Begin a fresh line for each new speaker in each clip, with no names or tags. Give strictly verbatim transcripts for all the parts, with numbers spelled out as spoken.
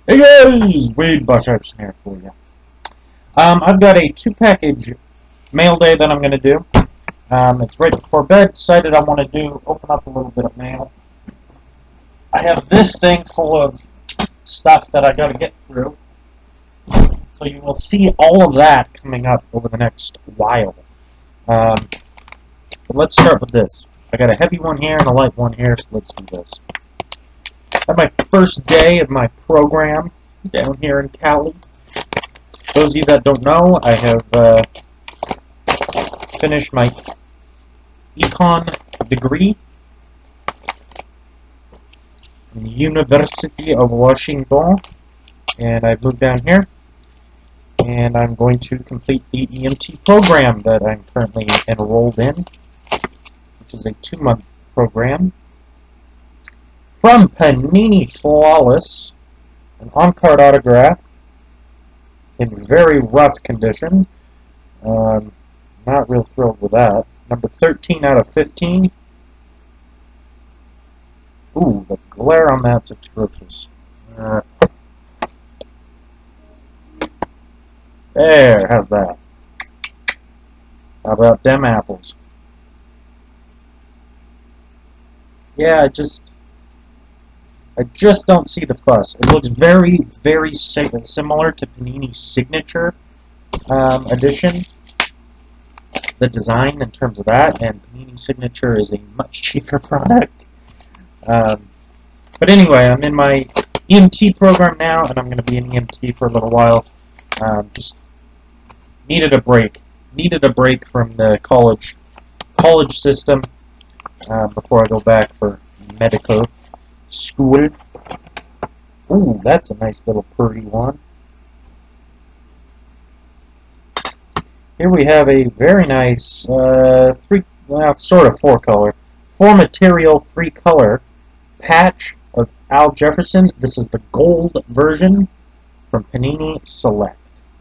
Hey guys, Wade Bushipson here for you. Um, I've got a two-package mail day that I'm going to do. Um, it's right before bed. Decided I want to do open up a little bit of mail. I have this thing full of stuff that I got to get through. So you will see all of that coming up over the next while. Um, but let's start with this. I got a heavy one here and a light one here, so let's do this. I have my first day of my program down here in Cali. Those of you that don't know, I have uh, finished my econ degree from the University of Washington, and I've moved down here, and I'm going to complete the E M T program that I'm currently enrolled in, which is a two-month program. From Panini Flawless, an on-card autograph in very rough condition. Um, not real thrilled with that. Number thirteen out of fifteen. Ooh, the glare on that's atrocious. Uh, there, how's that? How about them apples? Yeah, I just... I just don't see the fuss. It looks very, very similar to Panini's Signature um, edition. The design in terms of that, and Panini Signature is a much cheaper product. Um, but anyway, I'm in my E M T program now, and I'm going to be in E M T for a little while. Um, just needed a break. Needed a break from the college college system uh, before I go back for medical school. Ooh, that's a nice little purdy one. Here we have a very nice uh, three, well, sort of four color, four material, three color patch of Al Jefferson. This is the gold version from Panini Select.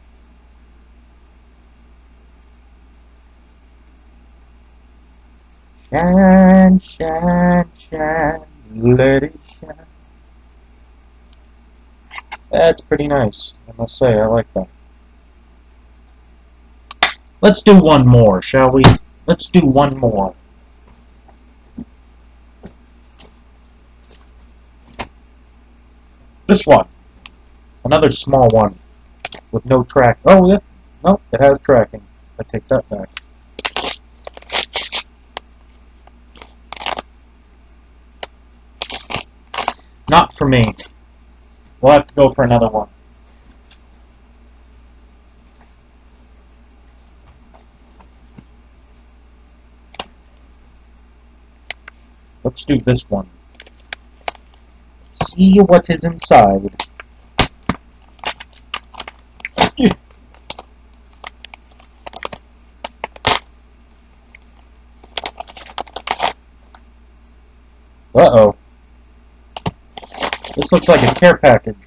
Shine, shine, shine, let it shine. That's pretty nice, I must say. I like that. Let's do one more, shall we? Let's do one more. This one. Another small one with no track. Oh, yeah. No, it has tracking. I take that back. Not for me. We'll have to go for another one. Let's do this one. Let's see what is inside. Uh-oh. This looks like a care package.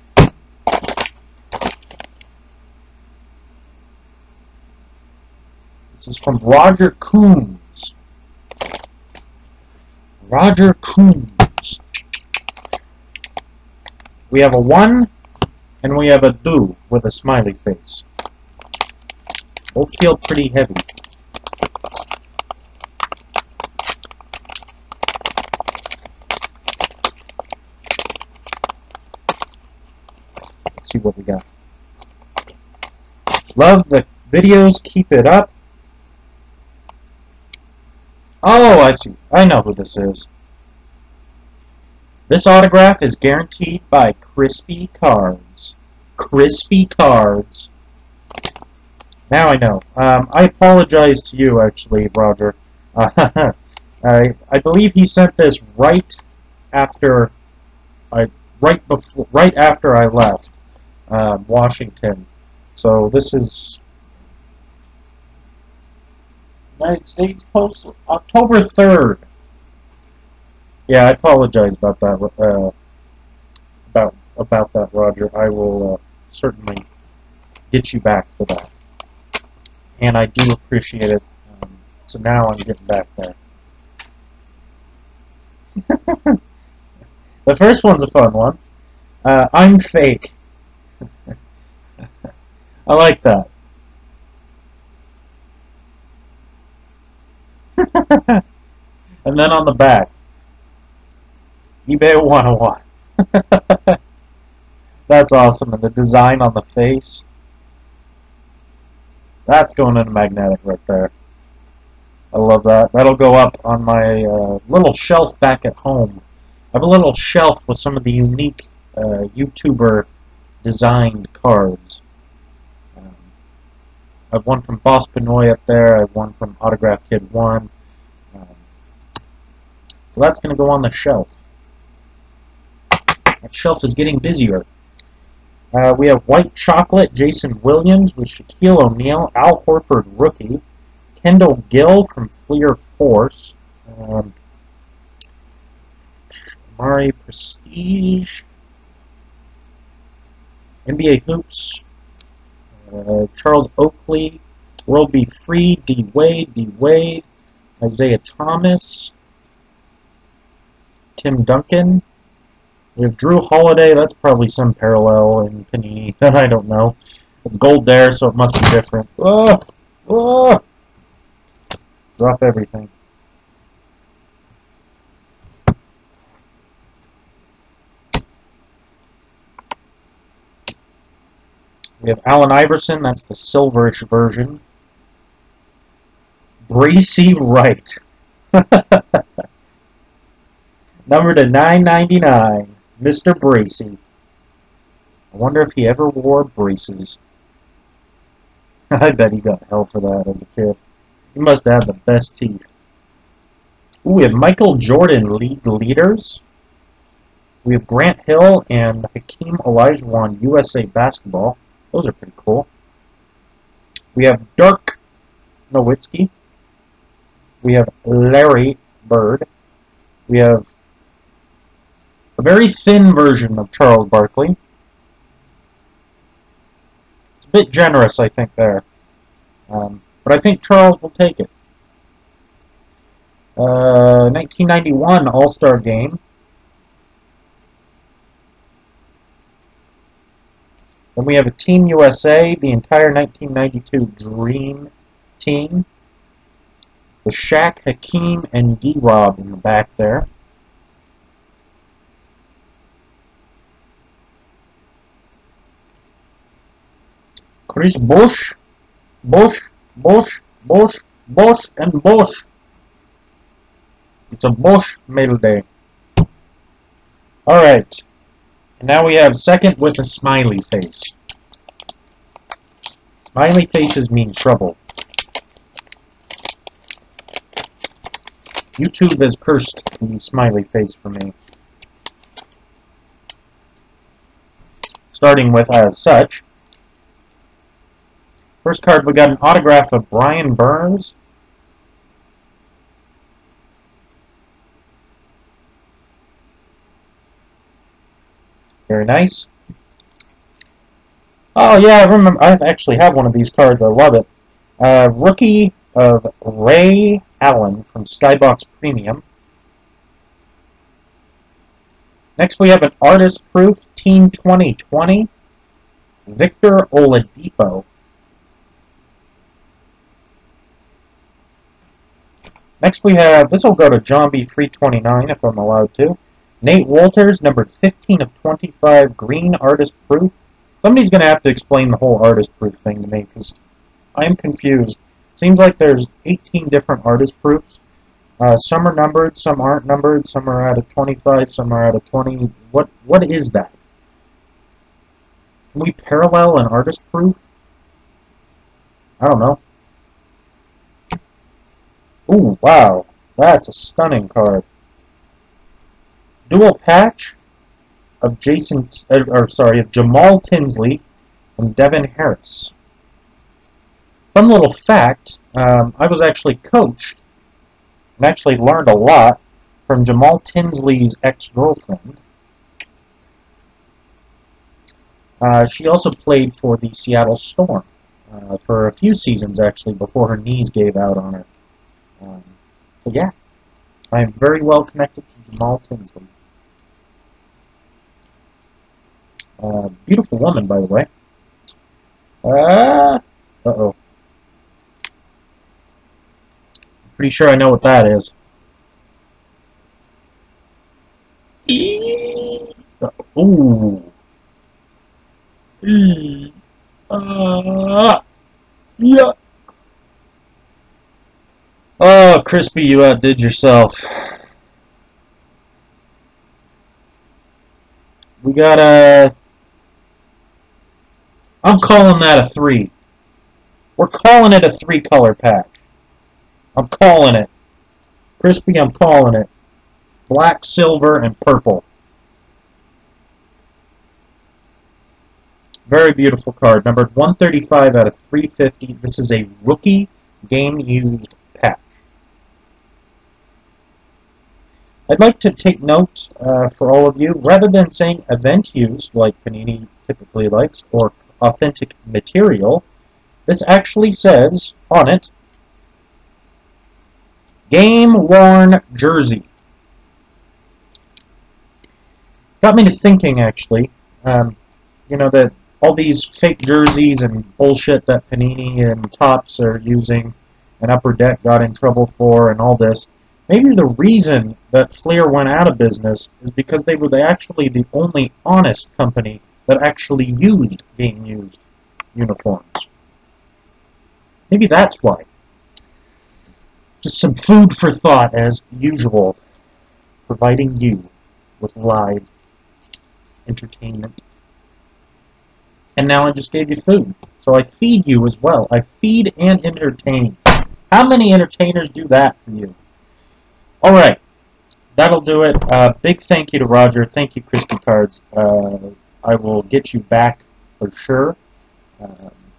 This is from Roger Coombs. Roger Coombs. We have a one, and we have a do with a smiley face. Both feel pretty heavy. Let's see what we got. Love the videos, keep it up. Oh, I see. I know who this is. This autograph is guaranteed by Crispy Cards. Crispy Cards. Now I know. Um, I apologize to you, actually, Roger. Uh, I I believe he sent this right after I right before right after I left uh, Washington. So this is United States Postal, October third. Yeah, I apologize about that. Uh, about about that, Roger. I will uh, certainly get you back for that, and I do appreciate it. Um, so now I'm getting back there. The first one's a fun one. Uh, I'm fake. I like that. And then on the back, eBay one oh one. That's awesome. And the design on the face. That's going in a magnetic right there. I love that. That'll go up on my uh, little shelf back at home. I have a little shelf with some of the unique uh, YouTuber designed cards. Um, I have one from Boss Pinoy up there. I have one from Autograph Kid one. Um, so that's going to go on the shelf. That shelf is getting busier. Uh, we have White Chocolate, Jason Williams with Shaquille O'Neal, Al Horford rookie, Kendall Gill from Fleer Force, um, Mari Prestige, N B A Hoops, uh, Charles Oakley, World Be Free, D Wade, D Wade, Isaiah Thomas, Tim Duncan. We have Drew Holiday. That's probably some parallel in Panini that I don't know. It's gold there, so it must be different. Oh, oh. Drop everything. We have Allen Iverson. That's the silverish version. Bracy Wright. Number to nine ninety-nine. Mister Bracy. I wonder if he ever wore braces. I bet he got hell for that as a kid. He must have the best teeth. Ooh, we have Michael Jordan league leaders. We have Grant Hill and Hakeem Olajuwon U S A Basketball. Those are pretty cool. We have Dirk Nowitzki. We have Larry Bird. We have a very thin version of Charles Barkley. It's a bit generous, I think, there. Um, but I think Charles will take it. Uh, nineteen ninety-one All-Star Game. Then we have a Team U S A, the entire nineteen ninety-two Dream Team. With Shaq, Hakeem, and D-Rob in the back there. Chris Bosh, Bosh, Bosh, Bosh, Bosh, and Bosh. It's a Bosh mail day. Alright. And now we have second with a smiley face. Smiley faces mean trouble. YouTube has cursed the smiley face for me. Starting with as such. First card, we got an autograph of Brian Burns. Very nice. Oh yeah, I remember. I actually have one of these cards. I love it. Uh, rookie of Ray Allen from Skybox Premium. Next, we have an artist proof Team twenty twenty. Victor Oladipo. Next we have, this will go to John B. three twenty-nine if I'm allowed to. Nate Walters, numbered fifteen of twenty-five, green artist proof. Somebody's going to have to explain the whole artist proof thing to me, because I'm confused. Seems like there's eighteen different artist proofs. Uh, some are numbered, some aren't numbered, some are out of twenty-five, some are out of twenty. What What is that? Can we parallel an artist proof? I don't know. Ooh, wow. That's a stunning card. Dual patch of Jason, uh, or sorry, of Jamal Tinsley and Devin Harris. Fun little fact, um, I was actually coached and actually learned a lot from Jamal Tinsley's ex-girlfriend. Uh, she also played for the Seattle Storm uh, for a few seasons, actually, before her knees gave out on her. Um, so yeah, I am very well connected to Jamal Tinsley. Uh, beautiful woman, by the way. Uh, uh-oh. Pretty sure I know what that is. Uh, ooh. Uh, yeah. Oh, Crispy, you outdid yourself. We got a... I'm calling that a three. We're calling it a three-color pack. I'm calling it. Crispy, I'm calling it. Black, silver, and purple. Very beautiful card. Numbered one thirty-five out of three fifty. This is a rookie game-used pack. I'd like to take note uh, for all of you, rather than saying event use, like Panini typically likes, or authentic material, this actually says on it, game-worn jersey. Got me to thinking, actually, um, you know, that all these fake jerseys and bullshit that Panini and Topps are using, and Upper Deck got in trouble for, and all this. Maybe the reason that Fleer went out of business is because they were the, actually the only honest company that actually used game-used uniforms. Maybe that's why. Just some food for thought, as usual, providing you with live entertainment. And now I just gave you food. So I feed you as well. I feed and entertain. How many entertainers do that for you? Alright. That'll do it. Uh, big thank you to Roger. Thank you, Crispy Cards. Uh, I will get you back for sure. Um,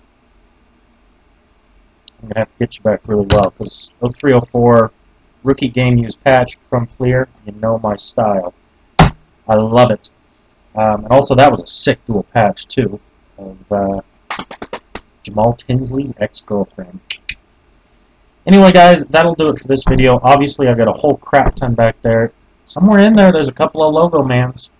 I'm going to have to get you back really well, because oh three oh four rookie game used patch from Fleer, you know my style. I love it. Um, and also, that was a sick dual patch, too, of uh, Jamal Tinsley's ex-girlfriend. Anyway, guys, that'll do it for this video. Obviously, I've got a whole crap ton back there. Somewhere in there, there's a couple of logo mans.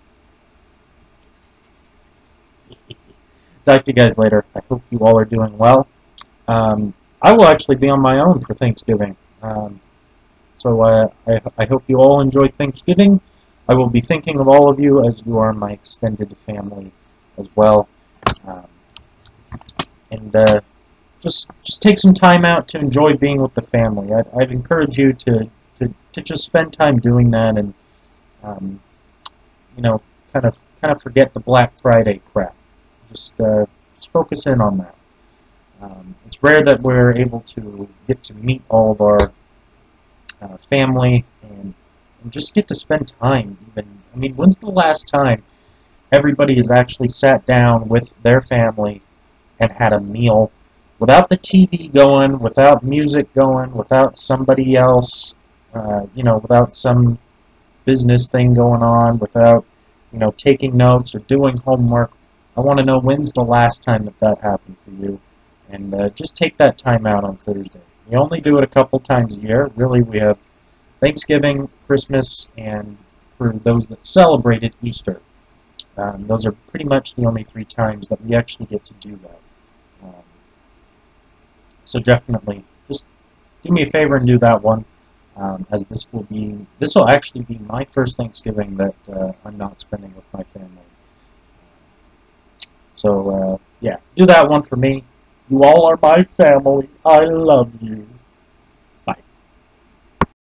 Talk to you guys later. I hope you all are doing well. Um, I will actually be on my own for Thanksgiving. Um, so uh, I, I hope you all enjoy Thanksgiving. I will be thinking of all of you as you are my extended family as well. Um, and uh, just just take some time out to enjoy being with the family. I'd, I'd encourage you to, to, to just spend time doing that and, um, you know, kind of kind of forget the Black Friday crap. Just, uh, just focus in on that. Um, it's rare that we're able to get to meet all of our uh, family and, and just get to spend time. Even I mean, when's the last time everybody has actually sat down with their family and had a meal without the T V going, without music going, without somebody else, uh, you know, without some business thing going on, without, you know, taking notes or doing homework? I want to know when's the last time that that happened for you. And uh, just take that time out on Thursday. We only do it a couple times a year. Really, we have Thanksgiving, Christmas, and for those that celebrated, Easter. Um, those are pretty much the only three times that we actually get to do that. Um, so definitely, just do me a favor and do that one, um, as this will be, this will actually be my first Thanksgiving that uh, I'm not spending with my family. So, uh, yeah, do that one for me. You all are my family. I love you.